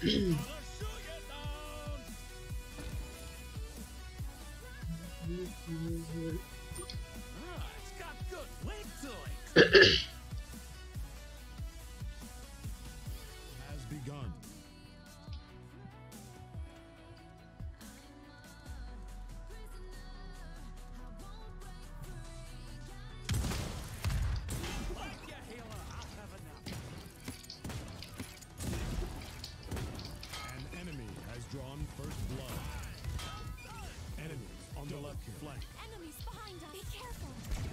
It's got good weight to it. Has begun. An enemy has drawn first blood. Enemies on the left flank. Enemies behind us. Be careful.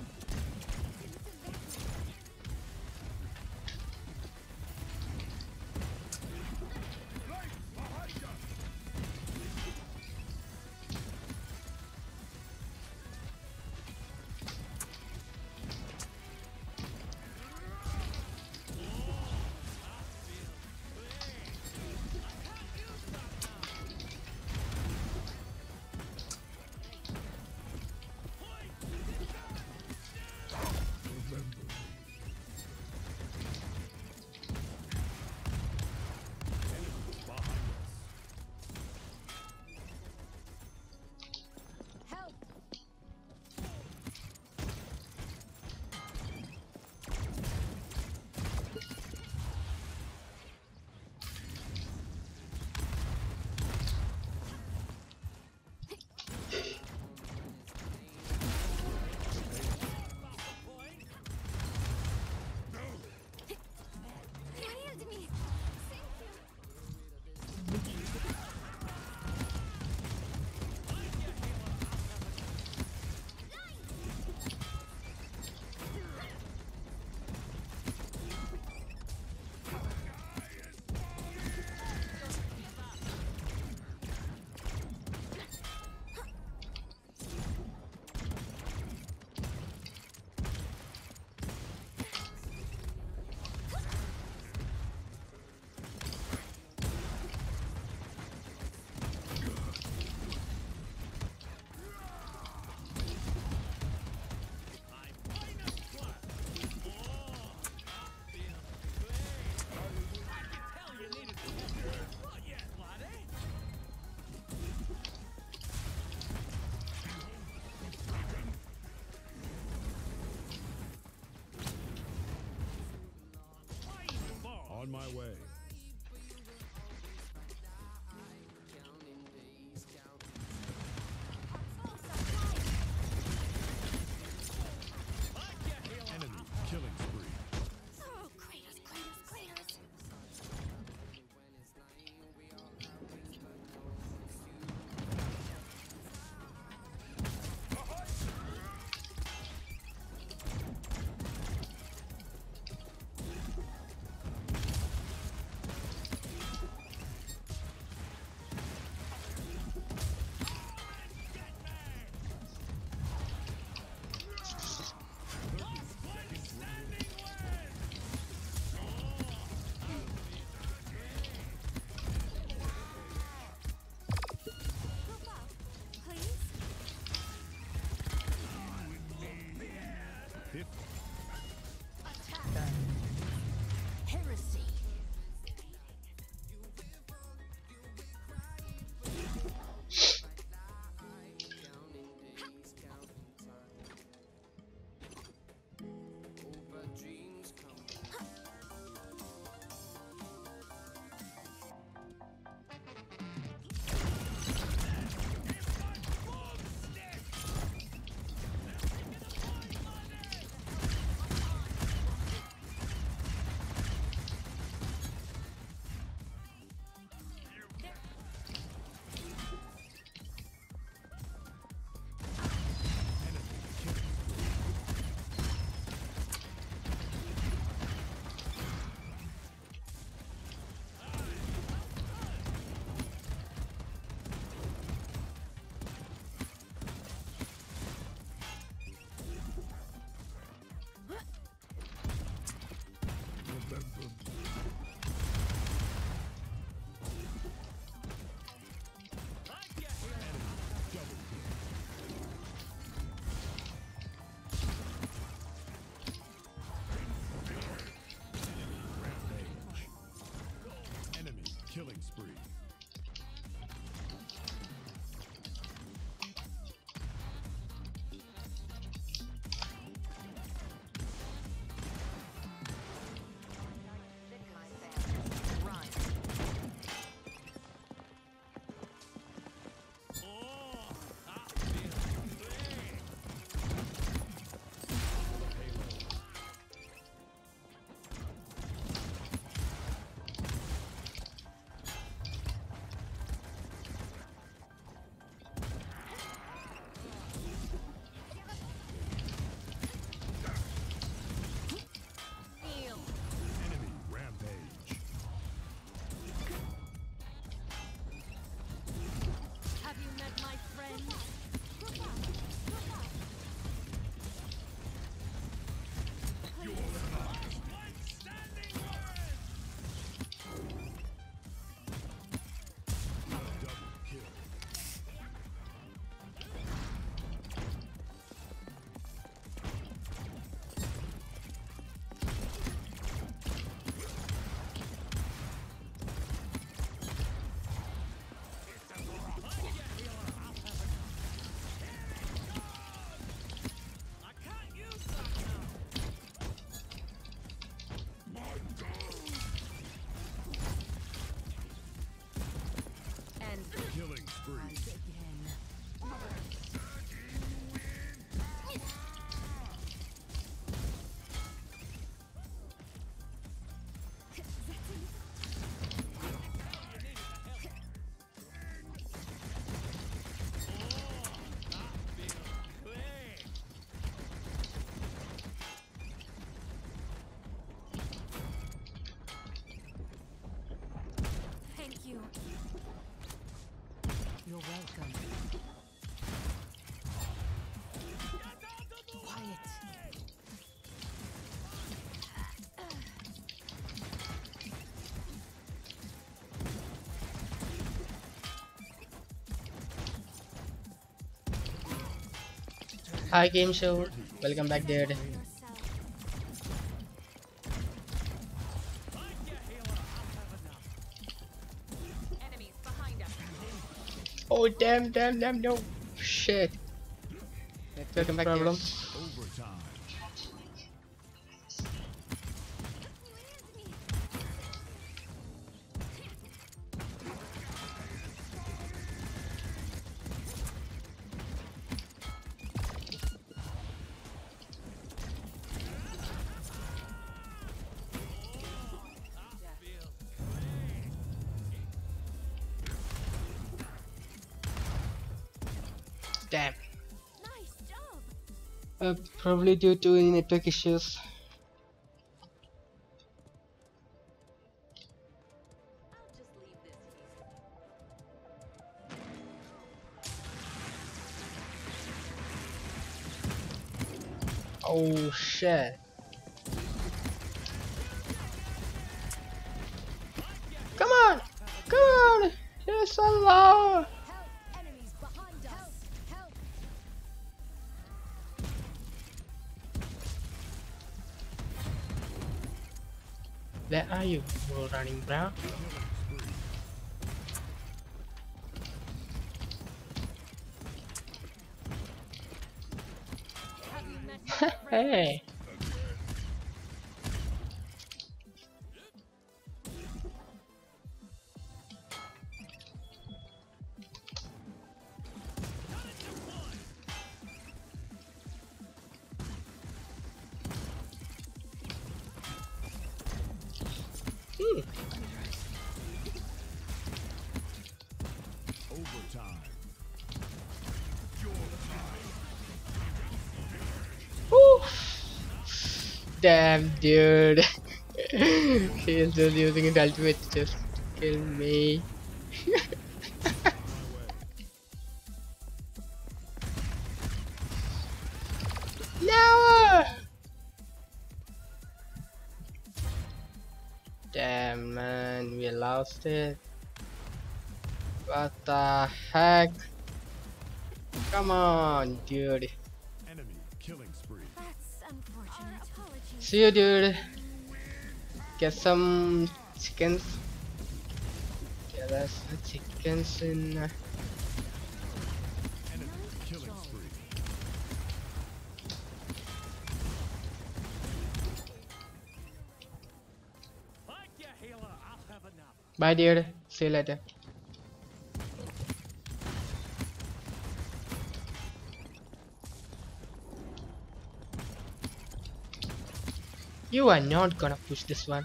Help! Healed me. Thank you. On my way. Enemy killing spree. Oh, Kratos, Kratos, Kratos. Hi Game Show, welcome back dude. Yourself. Enemies behind us. Oh damn, no. Shit. Welcome back problem. Overtime. Damn. Nice job. Probably due to network issues. I'll just leave this here. Oh shit. Come on! Come on! Yes, Allah! Help! Enemies behind us. Help! Where are you? You're running, bro. Have you met my friend? Hey! Hmm. Overtime. Woo. Damn, dude. He's just using his ultimate to just kill me. No! Damn, man, we lost it. What the heck? Come on, dude. Enemy killing spree. That's unfortunate. Apologies. See you, dude. Get some chickens. Yeah, that's the chickens in. Enemy killing spree. Like your healer, I'll have enough. Bye, dude. See you later. You are not gonna push this one.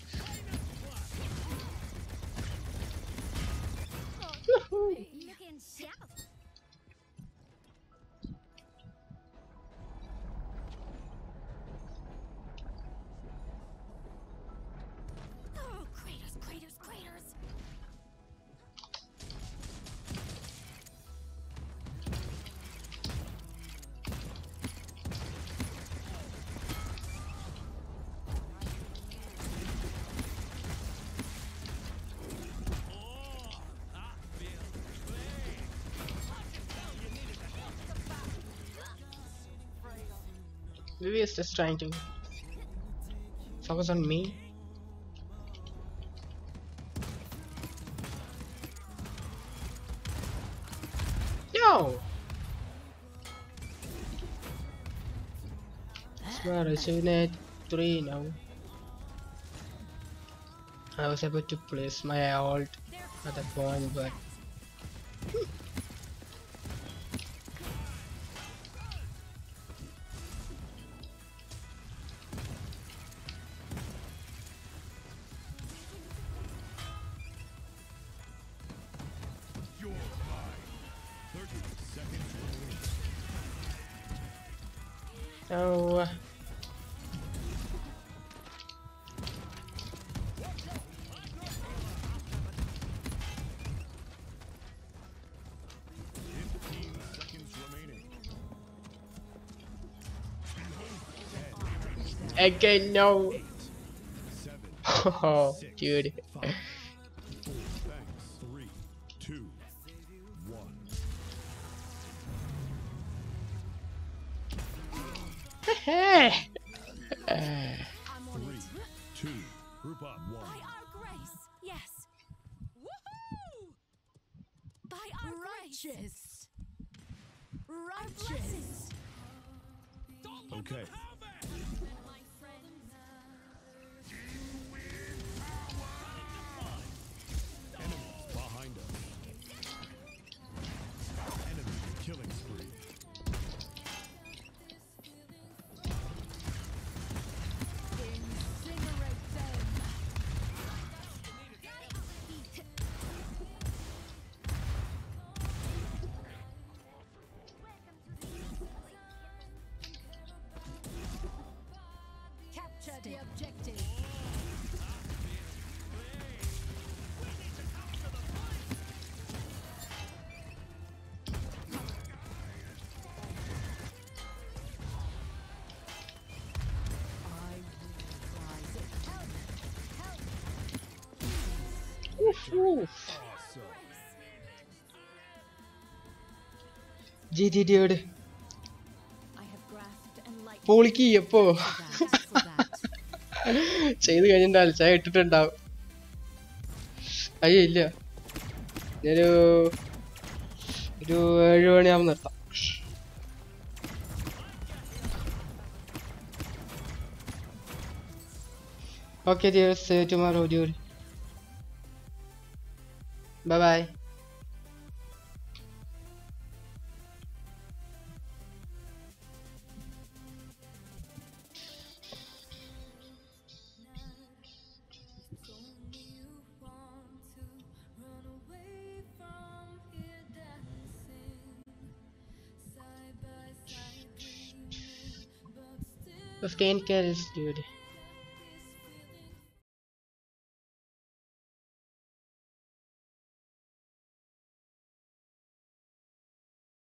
Woohoo. You can shout. Oh, Kratos. Maybe it's just trying to focus on me. No! Swear, I 3 now. I was able to place my ult at that point, but You're mine. 30 seconds remaining. no. Again, no. 7, Oh, dude. 5, 4, 3, 2, 1. Hey. I'm on 3, it. 2, group up. 1. By our grace, yes. Woohoo! By our grace. Righteous. Okay. My friends. Enemies behind us. Enemy killing spree. Incinerate them. Capture the objective. I will rise it. Help! Help! Oof. Awesome. GG dude. I have grasped enlightenment. പൊളിക്ക് എപ്പോ For that. ചെയ്ത് കഴിഞ്ഞിട്ടുണ്ടാവില്ല ചായ ഇട്ടിട്ടുണ്ടാവും അയ്യോ ഇല്ല ഞാനൊരു 7 മണിയാകുമ്പോൾ നിർത്താം Okay dear, see you tomorrow dude. Bye bye. The skin care is dude.